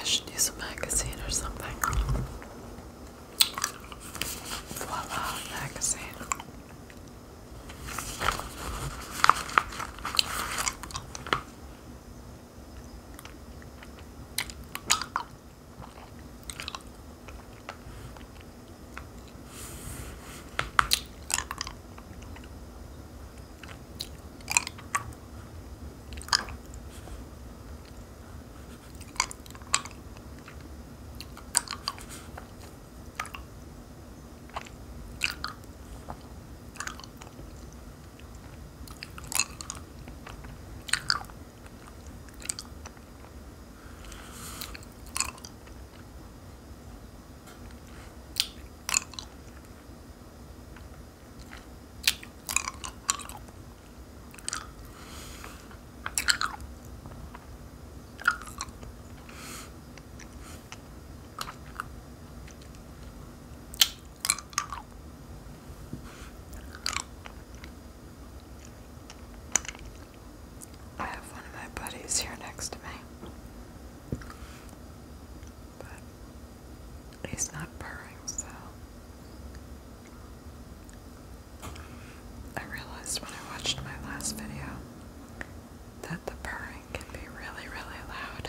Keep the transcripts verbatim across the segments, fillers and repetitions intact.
I should use a magazine or something. Voila, magazine. Buddies here next to me, but he's not purring, so I realized when I watched my last video that the purring can be really, really loud.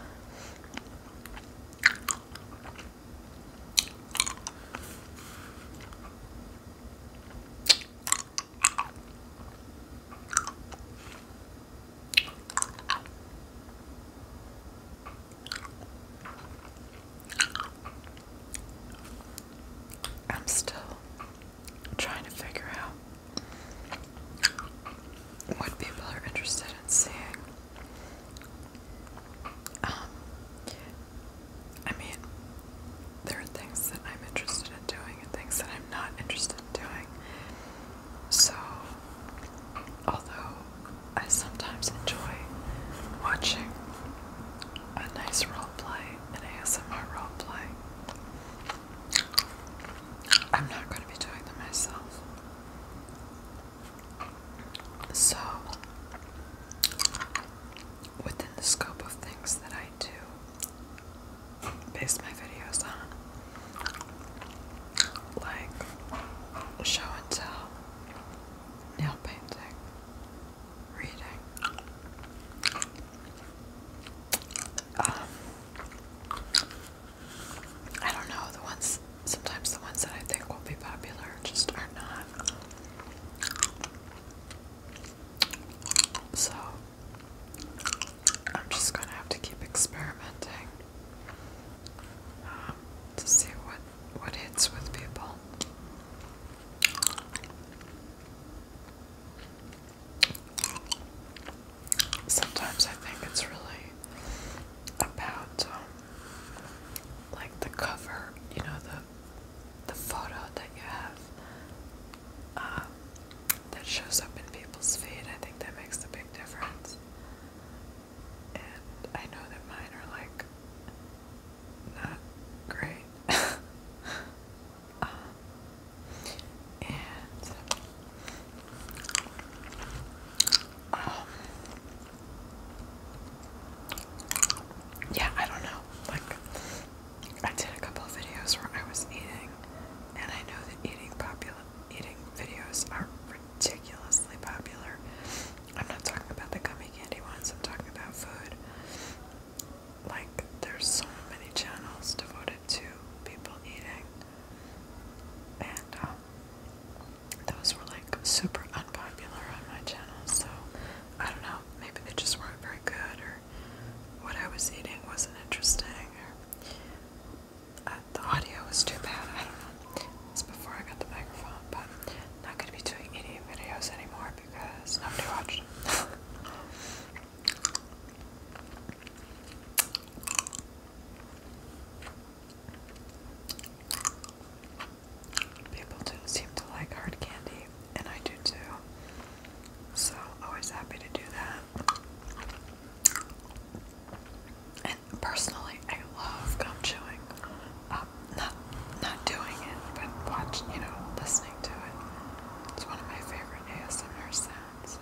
I'm still trying to figure out what people are interested in seeing. Um, I mean, there are things that I'm interested in doing and things that I'm not interested in doing. So, although I sometimes enjoy watching a nice roleplay, an A S M R roleplay, I'm not going to be doing them myself. So, within the scope of things that I do base my videos on, like show and tell, nail painting, reading, um, I don't know, the ones, sometimes the ones that I think will be popular just are not. So, I'm just gonna have to keep experimenting um, to see what, what hits with people. Sometimes I think it's really about um, like the cover, you know, the the photo that you have um, that shows up in people's feed. I think that makes a big difference. And I know that mine are like not great. um, and um, yeah, I don't know. Like, I did a couple of videos where I was eating, and I know that eating popular eating videos are ridiculously popular. I'm not talking about the gummy candy ones. I'm talking about food. Like, there's so many channels devoted to people eating, and um, those were like super unpopular on my channel. So I don't know. Maybe they just weren't very good, or what I was eating wasn't interesting, or uh, the audio was too bad. I don't know. It's before I got the microphone, but I'm not going to be doing eating videos anymore because nobody watched them. People do seem to like hard candy, and I do too. So, always happy to do that. And personally, I love gum chewing. Um, not, not doing it, but watch, you know, listening to it. It's one of my favorite A S M R sounds.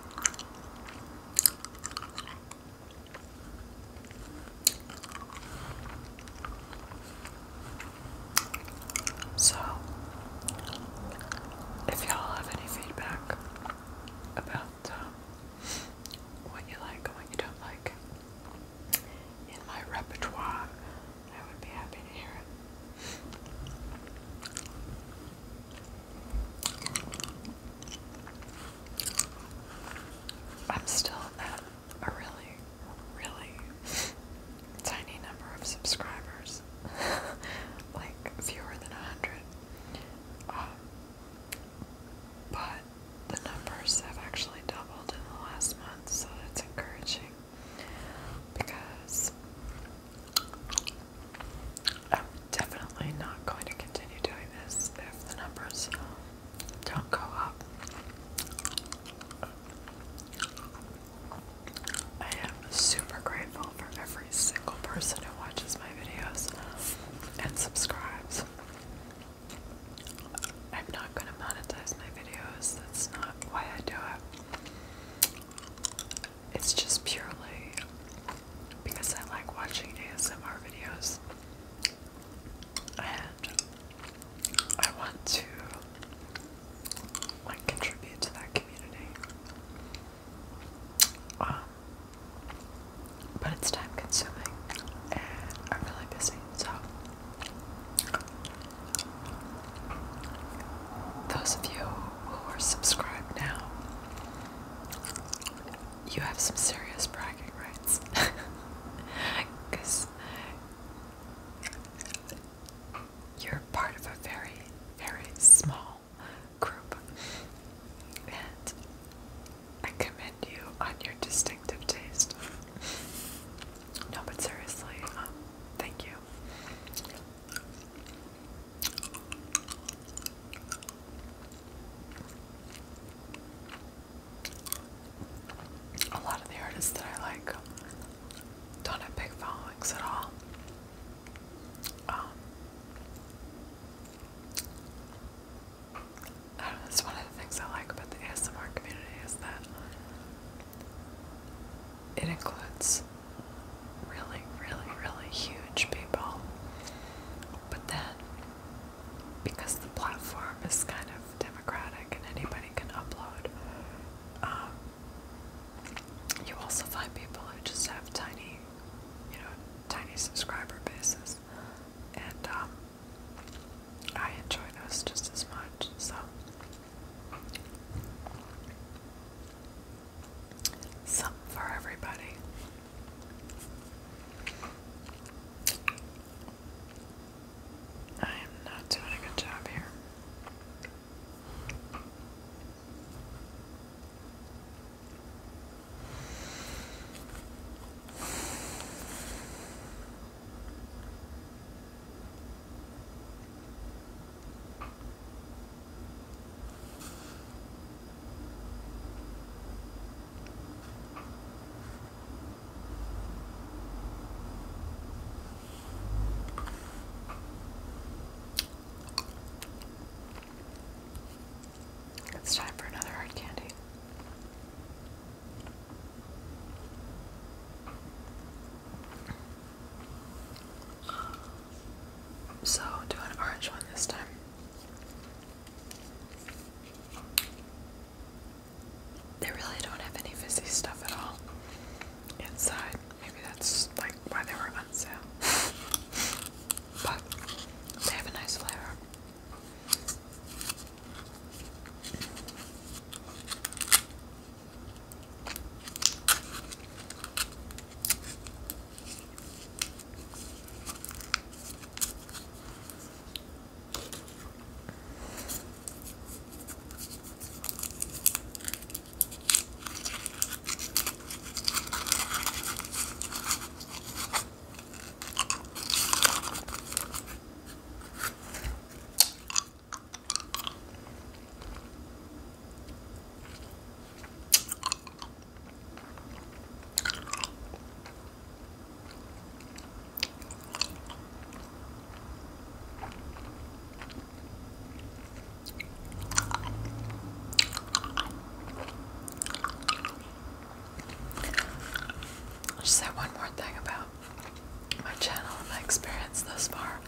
more thing about my channel and my experience thus far.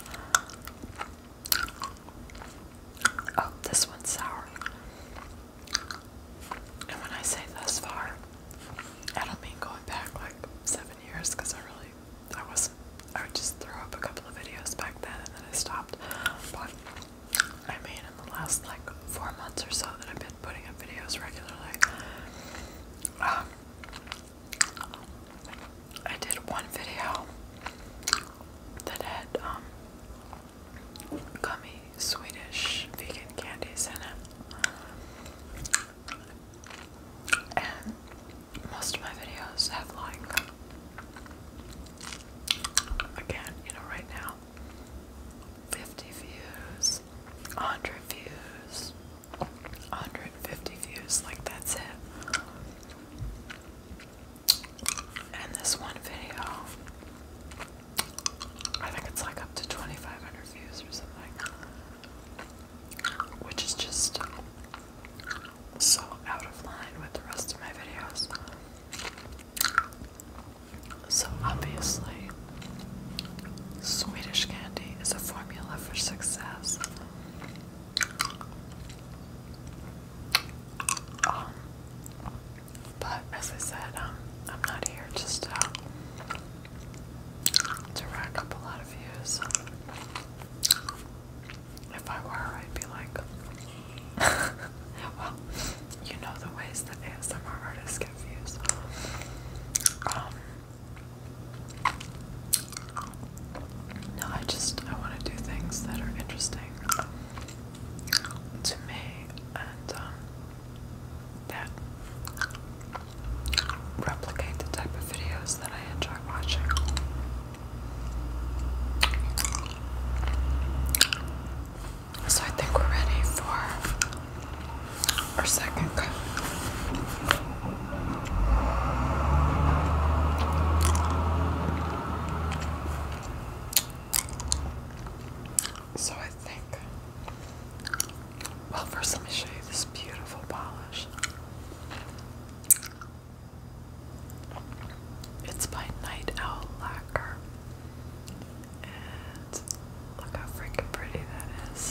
Oh, this one's sour. And when I say thus far, I don't mean going back like seven years because I really, I wasn't, I would just throw up a couple of videos back then and then I stopped. But I mean in the last like four months or so that I've been putting up videos regularly. Um, I did one video that had um, gummy Swedish vegan candies in it. And most of my videos have like, again, you know, right now, fifty views, one hundred views, one hundred fifty views, like that's it. And this one video, I think it's like up to twenty-five hundred views or something, which is just so out of line with the rest of my videos. So obviously, Swedish candy is a formula for success. Um, but as I said, um, I'm not here just to, to rack up a lot of views. If I were, I'd be like, well, you know the ways that A S M R artists get views. Um, no, I just, I want to do things that are interesting to me and um, that replicate the type of videos that I enjoy watching. So I think we're ready for our second coat. So I think, well, first let me show you this beautiful polish. It's by Night Owl Lacquer. And look how freaking pretty that is.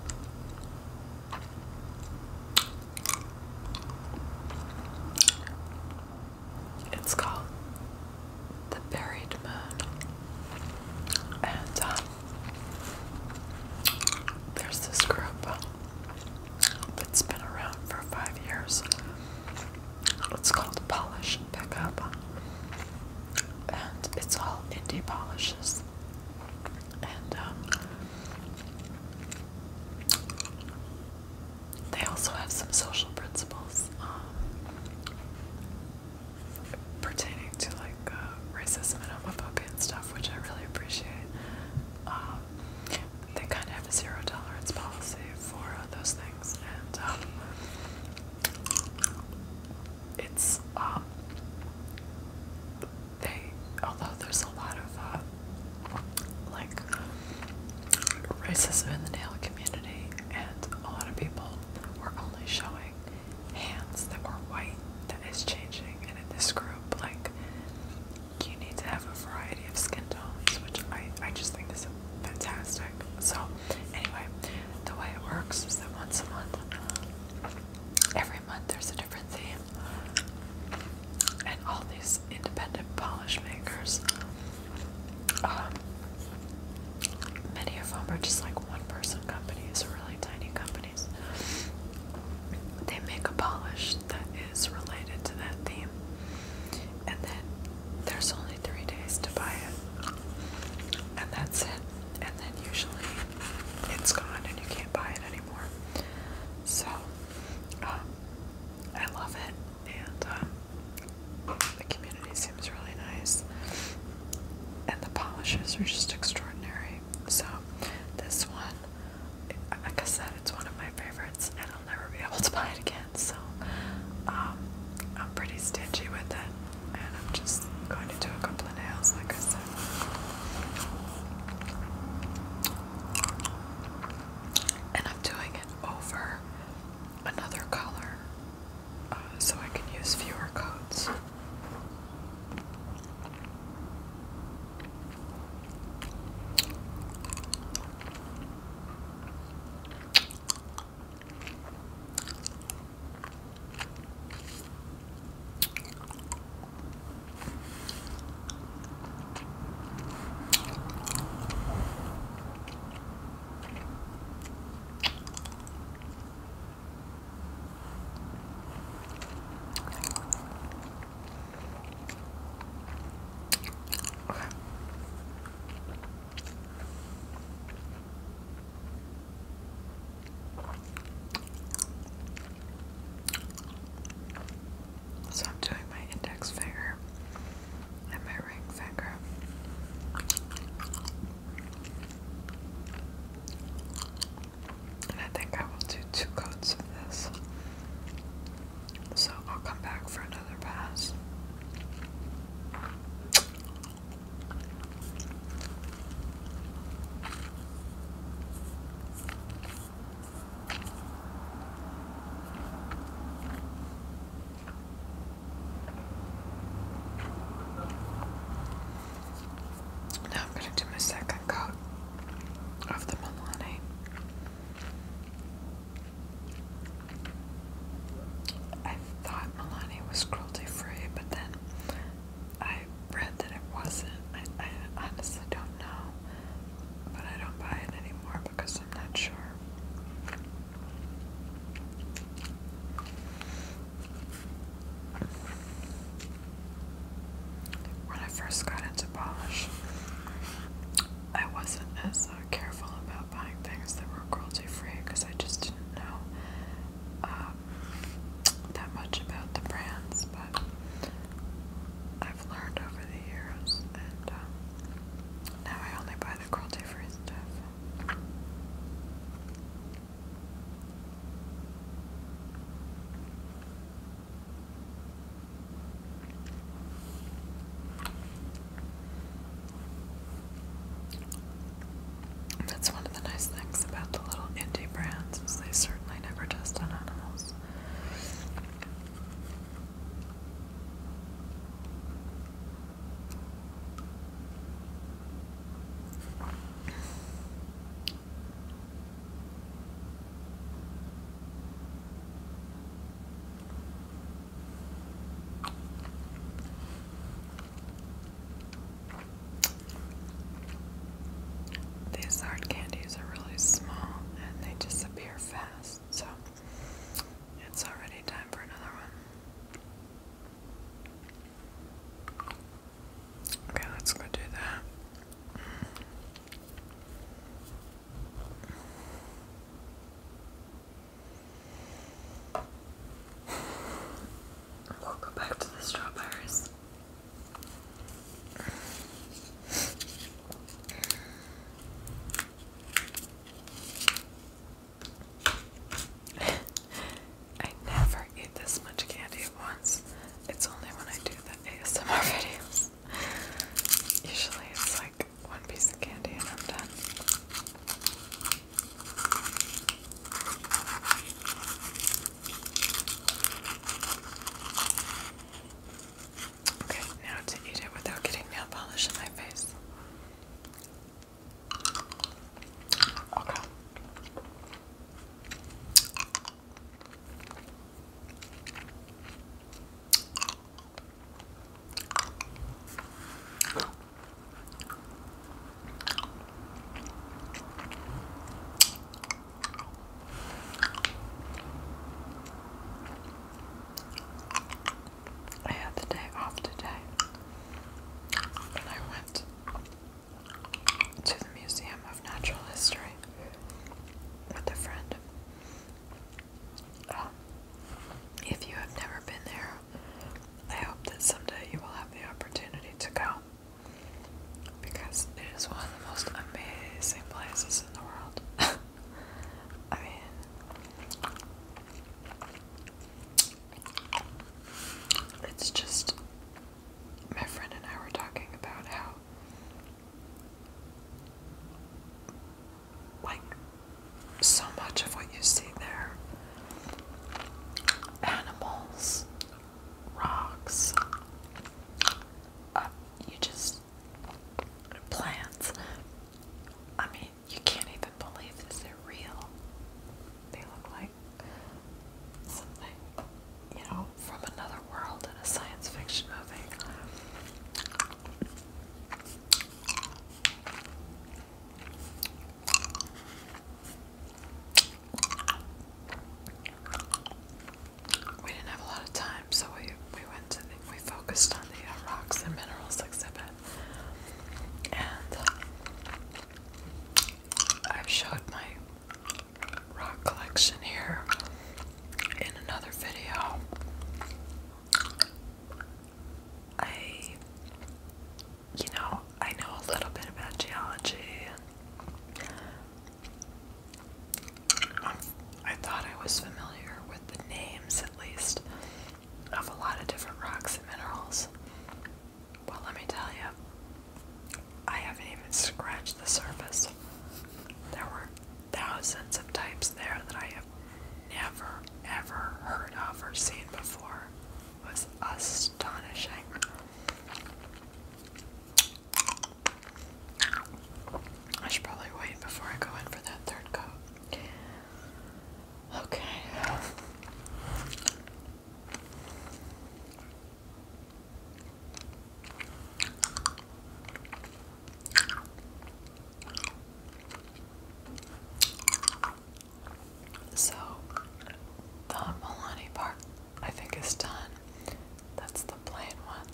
It's called The Buried Moon. And um, there's this group that's been around for five years. It's called Polish Pickup. And it's all indie polishes. And um, they also have some social principles um, pertaining to like uh, racism and homophobia and stuff, which I really appreciate. Um, they kind of have a zero tolerance policy for uh, those things, and um, it's um, they, although there's a lot of uh, like racism in the nail community, and a lot of people were only showing hands that were white, that is changing, and in this group, like, you need to have a variety of skin tones, which I, I just think is fantastic. So, anyway, the way it works is that once a month, every month there's a different theme, and all these independent polish makers, um, many of them are just like one-person companies or really tiny companies. They make a polish that is related to that theme, and then there's only three days to buy it, and that's it. And then usually it's gone and you can't buy it anymore. So um, I love it, and um, the community seems really nice, and the polishes are just extraordinary. So this one, like I said, it's one of my favorites, and I'll never be able to buy it again. So um, I'm pretty stingy with it, and I'm just going to do a couple of nails, like I said. And I'm doing it over another color, uh, so I can use fewer coats. polish. I wasn't as uh, careful about buying things that were cruelty free because I just didn't know um, that much about the brands, but I've learned over the years, and um, now I only buy the cruelty free stuff. That's one of the nice things about the little indie brands is they certainly never test on animals. These hard candies are really small and they disappear fast, so it's already time for another one. Okay, let's go do that. We'll go back to the strawberries. I never eat this much candy at once. It's only when I do the A S M R videos. Usually it's like one piece of candy and I'm done. Okay, now to eat it without getting nail polish in my face. Okay. I had the day off today, and I went to the Museum of Natural History with a friend. Um, if you have never been there, I hope that someday you will have the opportunity to go, because it is one of the most amazing places in the world. I mean, it's just, my friend and I were talking about how, like, so much of what you see there, animals, rocks, uh, you just, plants, I mean, you can't even believe that they're real. They look like something, you know, from another world in a science fiction movie. We didn't have a lot of time, so we we went to the, we focused on the uh, rocks and minerals exhibit, and uh, I've showed my rock collection here in another video. I, you know, I know a little bit about geology. Um, I thought I was familiar with the names, at least, of a lot of different rocks and minerals. Well, let me tell you, I haven't even scratched the surface. There were thousands of types there that I have never, ever heard of or seen before. It was astonishing. I should probably wait before I go in for that third coat. Okay. So, the Milani part, I think, is done. That's the plain one.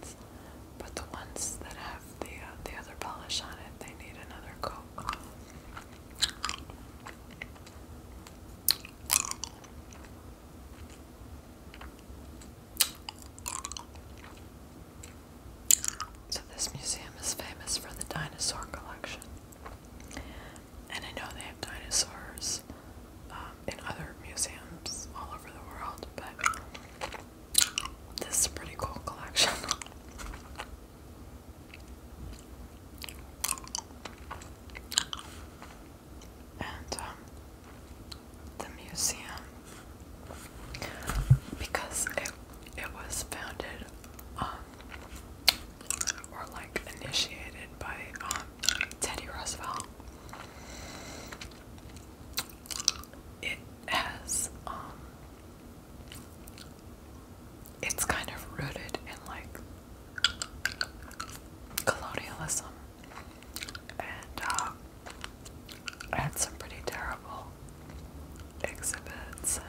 colonialism, and uh, I had some pretty terrible exhibits,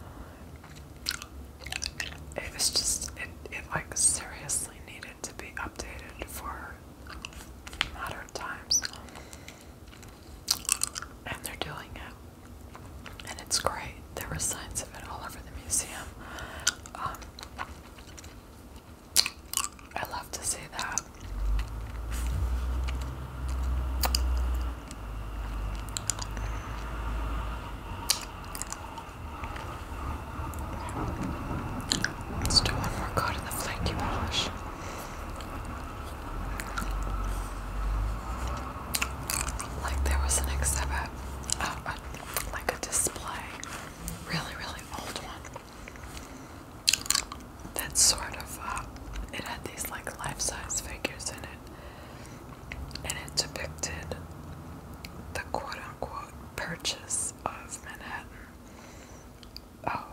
and it was just, it, it like seriously needed to be updated for modern times, and they're doing it, and it's great. There were signs of it all over the museum. Um, I love to see that. Let's do one more coat of the flaky polish. Like there was an exhibit, uh, uh, like a display, really, really old one, that sort of, uh, it had these like life-size figures in it, and it depicted the quote-unquote purchase of Manhattan. Oh.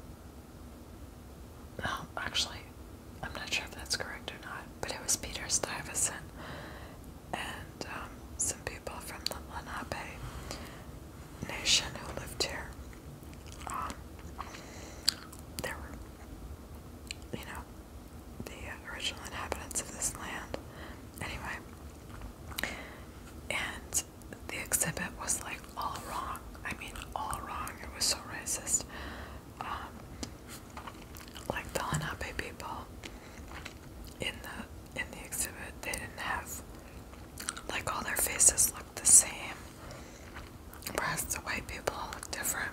No, actually, I'm not sure if that's correct or not, but it was Peter Stuyvesant and um, some people from the Lenape nation who lived here. Um, there were, you know, the uh, original inhabitants of this land. Anyway, and the exhibit was like all wrong. I mean, all wrong. It was so racist. Um, like the Lenape people in the in the exhibit, they didn't have, like, all their faces looked the same, whereas the white people all look different.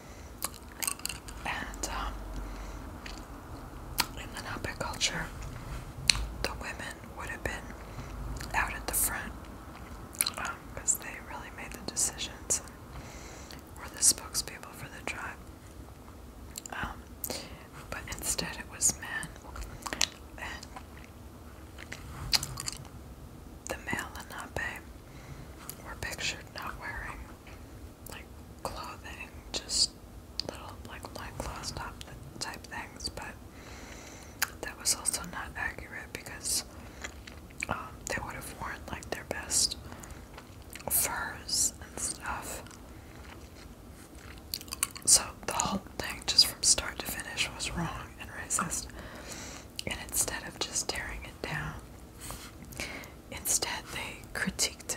And um, in Lenape culture, the women would have been out at the front because um, they really made the decisions and were the spokespeople for the tribe. Um, but instead it was men, and the male Lenape were pictured not wearing like clothing, just little like loincloth top type things, but that was also not accurate because um, they would have worn like their best furs and stuff. So the whole thing, just from start to finish, was wrong and racist. And instead of just tearing it down, instead they critiqued